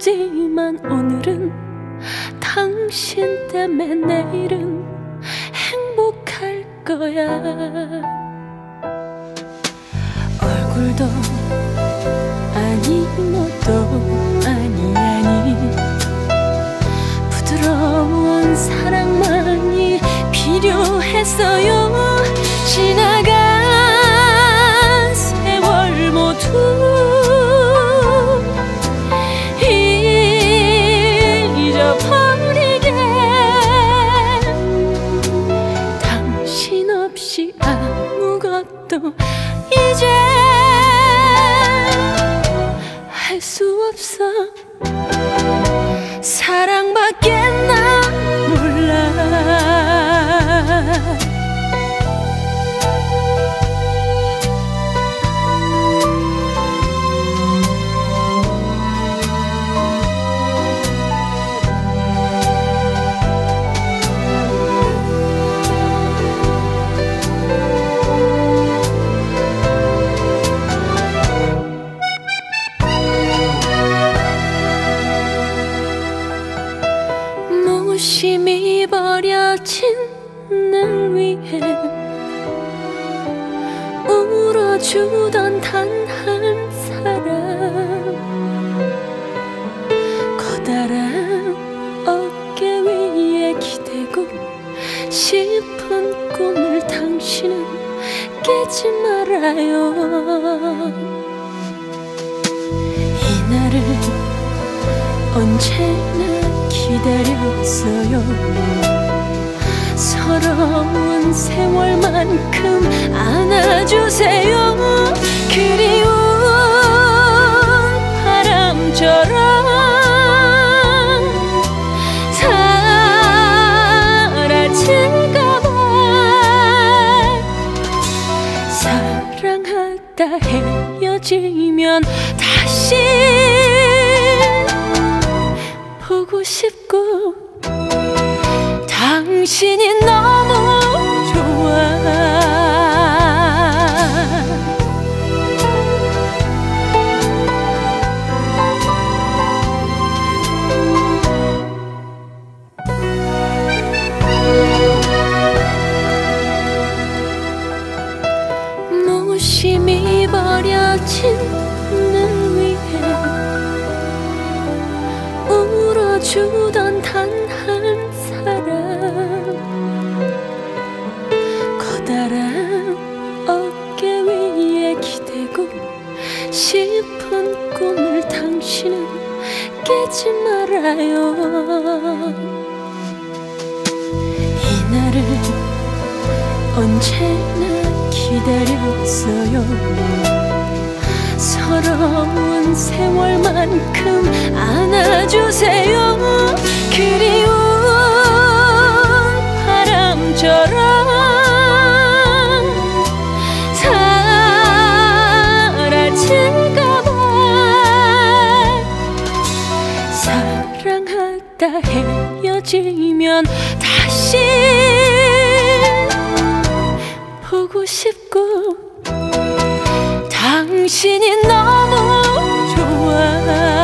없지만 오늘은 당신 때문에 내일은 행복할 거야. 얼굴도 아니 뭐도 아니 부드러운 사랑만이 필요했어요. 지나간 세월 모두 잊어버리게. 당신 없이 아무것도 이제 할 수 없어. 사랑밖에 나 몰라. 무심히 버려진 날 위해 울어주던 단 한 사람, 커다란 어깨 위에 기대고 싶은 꿈을 당신은 깨지 말아요. 이날을 언제나 기다렸어요. 서러운 세월만큼 안아주세요. 그리운 바람처럼 사라질까봐. 사랑하다 헤어지면 다시 보고 싶고 당신이 너무 좋아. 무심히 버려진 날 위해 울어주던 단 한 사람, 커다란 어깨 위에 기대고 싶은 꿈을 당신은 깨지 말아요. 이날을 언제나 기다렸어요. 서러운 세월만큼 안아주세요. 그리운 바람처럼 사라질까봐. 사랑하다 헤어지면 다시 보고 싶고 당신이 너무 좋아.